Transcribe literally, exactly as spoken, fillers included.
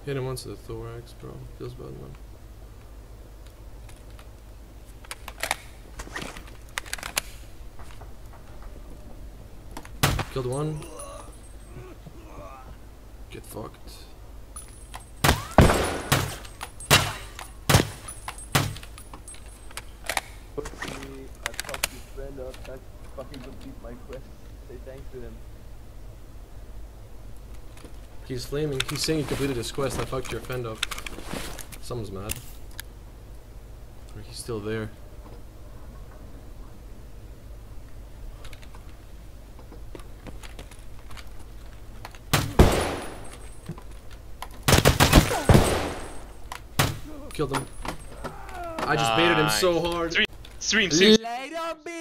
Hit him once with the thorax, bro. Feels bad, man. Killed one. Get fucked. I fucked his friend up. I fucking complete my quest. Say thanks to him. He's flaming. He's saying he completed his quest. I fucked your friend up. Someone's mad. Or he's still there. Killed him. I just baited him so hard. Stream, stream, stream. Later,